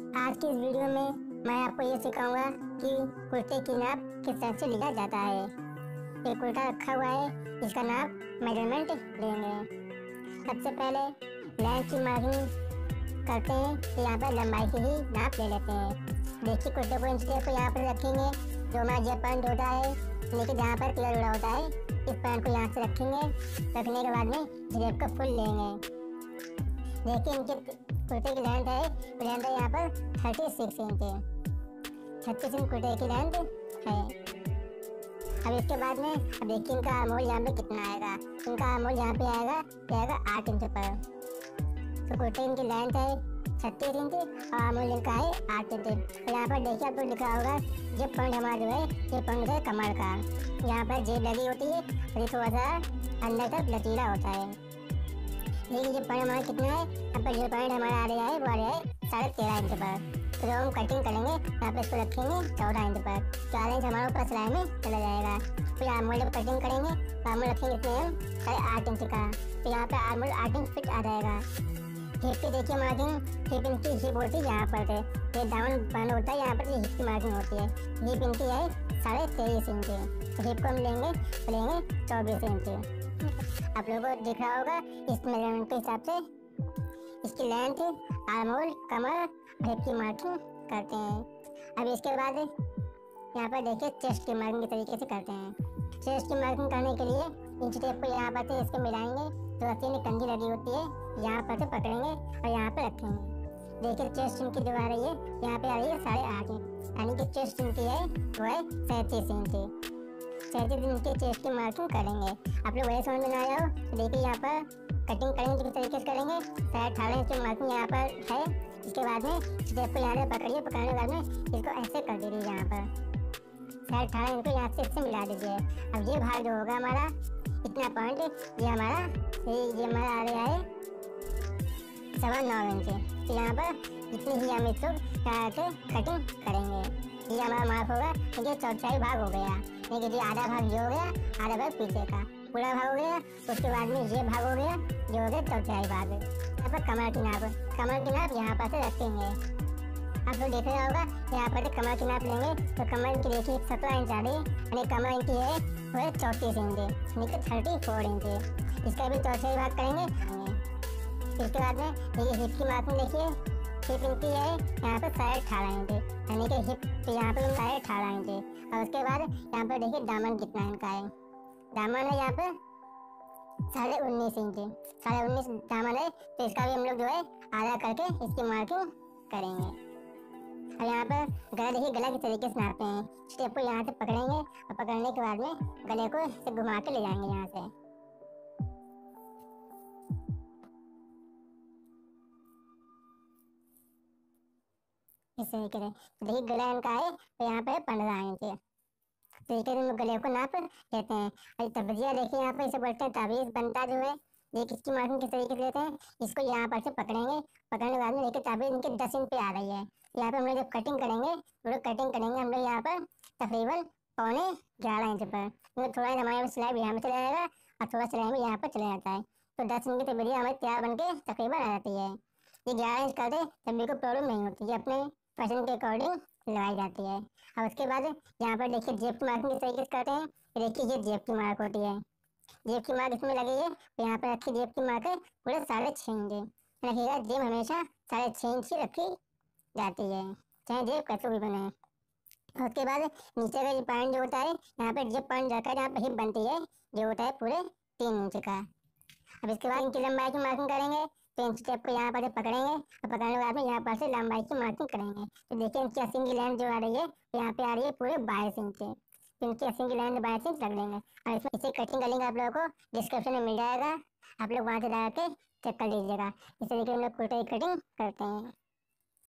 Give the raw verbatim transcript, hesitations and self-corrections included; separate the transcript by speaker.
Speaker 1: आज की इस वीडियो में मैं आपको ये सिखाऊंगा कि कुर्ते की नाप किस तरह से लिया जाता है। एक कुर्ता रखा हुआ है, इसका नाप मेजरमेंट लेंगे। सबसे पहले लेंथ की मार्किंग करते हैं कि यहाँ पर लंबाई की ही नाप ले लेते हैं। देखिए कुर्ते को इंच टेप को यहाँ पर रखेंगे, जो हमारा जेब पैंट होता है, लेकिन जहाँ पर कलर उड़ा होता है, इस पैंट को यहाँ से रखेंगे। रखने के बाद में जेब को फुल लेंगे। देखिए इनके कुर्ते की लेंथ है, लेंथ है यहाँ पर छत्तीस इंच है, छत्तीस इंच कुर्ते की लेंथ है। अब इसके बाद में अब देखिए इनका आर्महोल यहाँ पे कितना आएगा। इनका आर्महोल यहाँ पे आएगा आएगा आठ इंच पर। तो कुर्ते इनकी लेंथ है छत्तीस इंच और आर्महोल इनका है आठ इंच। तो यहाँ पर देखिए आपको लिखा होगा जेब पॉइंट हमारा जो है ये पॉइंट है कमर का। यहाँ पर जेब लगी होती है और ये थोड़ा सा अंदर तक लचीला होता है। लेकिन ये पॉइंट हमारा कितना है, यहाँ पर जो पॉइंट हमारा आ रहा है वो आ रहा है साढ़े तेरह इंच पर। तो जब हम कटिंग करेंगे यहाँ पे इसको रखेंगे चौदह इंच पर। चार इंच हमारा ऊपर सिलाई में चला जाएगा। फिर आर्महोल जब कटिंग करेंगे तो आर्महोल रखेंगे इसमें हम साढ़े आठ इंच का। तो यहाँ पे आर्महोल आठ इंच फिट आ जाएगा। हिप की देखिए मार्किंग, हिप इनकी हिप होती है यहाँ पर थे, ये दामन बंद होता है यहाँ पर, ये हिप की मार्किंग होती है। हिप इनकी है साढ़े तेईस इंच। तो हिप को हम लेंगे तो लेंगे चौबीस इंच। आप लोगों को दिख रहा होगा इस मेजरमेंट के हिसाब से इसकी लेंथ, आर्महोल, कमर, हिप की मार्किंग करते हैं। अब इसके बाद यहाँ पर देखिए चेस्ट की मार्किंग के तरीके से करते हैं। चेस्ट की मार्किंग करने के लिए इंच टेप को यहाँ पर से इसको मिलाएंगे, तो रस्सी में कंघी लगी होती है, यहाँ पर से पकड़ेंगे और यहाँ पर रखेंगे। देखिए चेस्ट इनकी जो आ रही है यहाँ पे आ रही है साढ़े आठ इंच, यानी कि चेस्ट इनकी है वो है सैंतीस इंच। सैंतीस इंच की चेस्ट की मार्किंग करेंगे। आप लोग वही समझ में ना आओ तो देखिए यहाँ पर कटिंग करेंगे तो किस तरीके से करेंगे। साढ़े अठारह इंच की मार्किंग यहाँ पर है। इसके बाद में टेप को यहाँ से पकड़िए, पकड़ने के बाद में इसको ऐसे कर दीजिए, यहाँ पर साढ़े अठारह इंच को यहाँ से इससे मिला दीजिए। अब ये भाग जो होगा हमारा इतना पॉइंट, ये हमारा ये हमारा आ रहा है सवा नौ इंच। तो यहाँ पर इतनी ही हम इसको के कटिंग करेंगे। ये हमारा मार्क होगा, ये चौथाई भाग हो गया। देखिए ये आधा भाग ये हो गया, आधा भाग पीछे का पूरा भाग हो गया। उसके बाद में ये भाग हो गया, ये हो गया चौथाई भाग। यहाँ पर कमर की नाप, कमर की नाप यहाँ पर से रखेंगे। आप लोग देख रहे होगा यहाँ पर कमर की नाप लेंगे तो कमर इनकी देखिए सत्रह इंच आ रही है, यानी कमर इनकी है वो है चौंतीस इंच, यानी कि थर्टी फोर इंच। इसका भी चौथाई भाग करेंगे। इसके बाद में देखिए हिप की मार्किंग देखिए, हिप इनकी है यहाँ पर साढ़े अठारह इंच, यानी कि हिप तो यहाँ पर साढ़े अठारह इंच। और उसके बाद यहाँ पर देखिए दामन कितना इनका है, दामन है यहाँ पर साढ़े उन्नीस इंच, साढ़े उन्नीस दामन है। तो इसका भी हम लोग जो है आधा करके इसकी मार्किंग करेंगे। और यहाँ पर गला देखिए, गला किस तरीके से नापते हैं। स्टेप को यहाँ से पकड़ेंगे और पकड़ने के बाद में गले को से घुमा के ले जाएंगे यहाँ से। इस तरीके से देखिए गला इनका है तो यहाँ पे पंद्रह इंच। तरीके से गले को नाप लेते हैं। और तबजिया देखिए यहाँ पर इसे बोलते हैं ताबीज बनता जो है। देखिए इसकी मार्किंग किस तरीके से लेते हैं, इसको यहाँ पर से पकड़ेंगे, पकड़ने के बाद में देखिए ताबीज इनके दस इंच पे आ रही है। यहाँ पे हम लोग जब कटिंग करेंगे तो लोग कटिंग करेंगे हम लोग यहाँ पर तकरीबन पौने ग्यारह इंच पर, क्योंकि थोड़ा हमारे सिलाई भी यहाँ में चला जाएगा और थोड़ा सिलाई भी यहाँ पर चला जाता है। तो दस इंच की तबजिया हमारी तैयार बन के तकरीबन आ जाती है। ये ग्यारह इंच कर दे तब भी कोई प्रॉब्लम नहीं होती, ये अपने पसंद के अकॉर्डिंग लगाई जाती है। और उसके बाद यहाँ पर देखिए जेब की मार्किंग किस तरीके से करते हैं। देखिए ये जेब की मार्क होती है, जेब की मार्क इसमें लगी है तो यहाँ पर रखी जेब की मार्क है पूरे साढ़े छः इंच। रखिएगा जेब हमेशा साढ़े छः इंच ही रखी जाती है, चाहे जेब कैसे भी बने। उसके बाद नीचे का ये पॉइंट जो होता है यहाँ पर जेब पॉइंट जाकर जहाँ पर हिप बनती है ये होता है पूरे तीन इंच का। अब इसके बाद इनकी लंबाई की मार्किंग करेंगे। तो इंच टेप को यहाँ पर से पकड़ेंगे और पकड़ने के बाद में यहाँ पर से लंबाई की मार्किंग करेंगे। तो देखिए इनकी अस्सी की लेंथ जो आ रही है यहाँ पे आ रही है पूरे बाईस इंच। तो इनकी अस्सी की लेंथ बाईस इंच रख देंगे और इसमें इसे कटिंग करेंगे। आप लोगों को डिस्क्रिप्शन में मिल जाएगा, आप लोग वहाँ से जाकर चेक कर लीजिएगा। इस तरीके हम लोग कुर्ते की कटिंग करते हैं।